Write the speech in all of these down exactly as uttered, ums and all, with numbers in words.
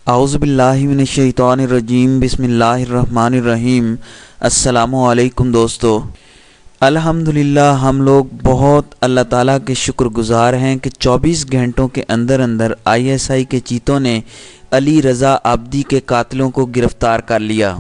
اعوذ باللہ من الشیطان الرجیم بسم اللہ الرحمن الرحیم۔ السلام علیکم دوستو، الحمدللہ ہم لوگ بہت اللہ تعالیٰ کے شکر گزار ہیں کہ چوبیس گھنٹوں کے اندر اندر آئی ایس آئی کے چیتوں نے علی رضا عابدی کے قاتلوں کو گرفتار کر لیا۔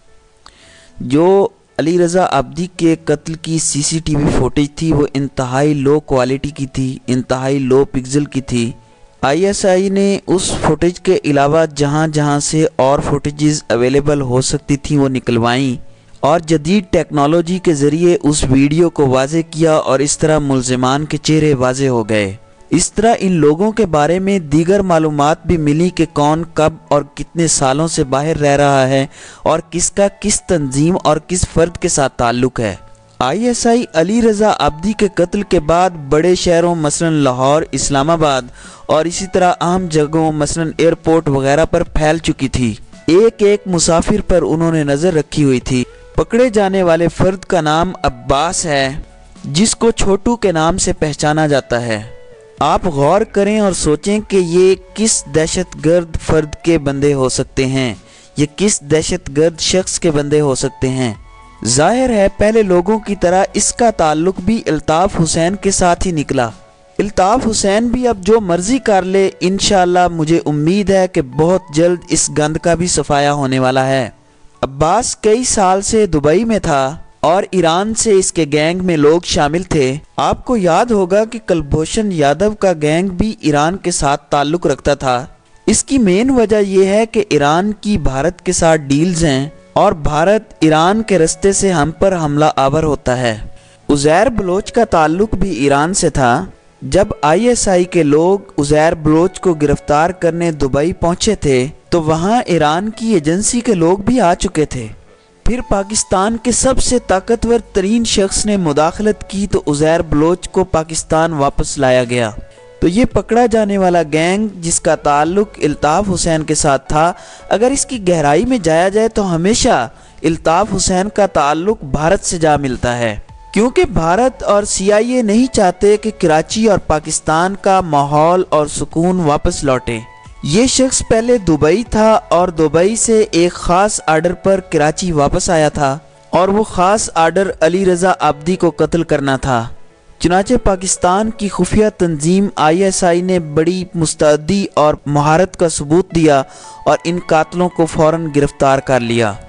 جو علی رضا عابدی کے قتل کی سی سی ٹی وی فوٹیج تھی وہ انتہائی لو کوالٹی کی تھی، انتہائی لو پکسل کی تھی۔ آئی ایس آئی نے اس فوٹیج کے علاوہ جہاں جہاں سے اور فوٹیجز اویلیبل ہو سکتی تھیں وہ نکلوائیں اور جدید ٹیکنالوجی کے ذریعے اس ویڈیو کو واضح کیا، اور اس طرح ملزمان کے چہرے واضح ہو گئے۔ اس طرح ان لوگوں کے بارے میں دیگر معلومات بھی ملی کہ کون کب اور کتنے سالوں سے باہر رہ رہا ہے اور کس کا کس تنظیم اور کس فرد کے ساتھ تعلق ہے۔ I S I Ali Raza Abidi کے قتل کے بعد بڑے شہروں مثلا لاہور، اسلام آباد اور اسی طرح اہم جگہوں مثلا ایئرپورٹ وغیرہ پر پھیل چکی تھی۔ ایک ایک مسافر پر انہوں نے نظر رکھی ہوئی تھی۔ پکڑے جانے والے فرد کا نام عباس ہے، جس کو چھوٹو کے نام سے پہچانا جاتا ہے۔ آپ غور کریں اور سوچیں کہ یہ کس دہشت گرد فرد کے بندے ہو سکتے ہیں، یہ کس دہشت گرد شخص کے بندے ہو سکتے ہیں۔ ظاہر ہے پہلے لوگوں کی طرح اس کا تعلق بھی الطاف حسین کے ساتھ ہی نکلا۔ الطاف حسین بھی اب جو مرضی کر لے، انشاءاللہ مجھے امید ہے کہ بہت جلد اس گند کا بھی صفایا ہونے والا ہے۔ عباس کئی سال سے دبئی میں تھا اور ایران سے اس کے گینگ میں لوگ شامل تھے۔ آپ کو یاد ہوگا کہ کلبھوشن یادو کا گینگ بھی ایران کے ساتھ تعلق رکھتا تھا۔ اس کی مین وجہ یہ ہے کہ ایران کی بھارت کے ساتھ ڈیلز ہیں اور بھارت ایران کے رستے سے ہم پر حملہ آور ہوتا ہے۔ عزیر بلوچ کا تعلق بھی ایران سے تھا۔ جب آئی ایس آئی کے لوگ عزیر بلوچ کو گرفتار کرنے دبئی پہنچے تھے تو وہاں ایران کی ایجنسی کے لوگ بھی آ چکے تھے۔ پھر پاکستان کے سب سے طاقتور ترین شخص نے مداخلت کی تو عزیر بلوچ کو پاکستان واپس لایا گیا۔ تو یہ پکڑا جانے والا گینگ جس کا تعلق الطاف حسین کے ساتھ تھا، اگر اس کی گہرائی میں جایا جائے تو ہمیشہ الطاف حسین کا تعلق بھارت سے جا ملتا ہے، کیونکہ بھارت اور سی آئی اے نہیں چاہتے کہ کراچی اور پاکستان کا ماحول اور سکون واپس لوٹے۔ یہ شخص پہلے دبئی تھا اور دبئی سے ایک خاص آرڈر پر کراچی واپس آیا تھا، اور وہ خاص آرڈر علی رضا عابدی کو قتل کرنا تھا۔ چنانچہ پاکستان کی خفیہ تنظیم آئی ایس آئی نے بڑی مستعدی اور مہارت کا ثبوت دیا اور ان قاتلوں کو فوراً گرفتار کر لیا۔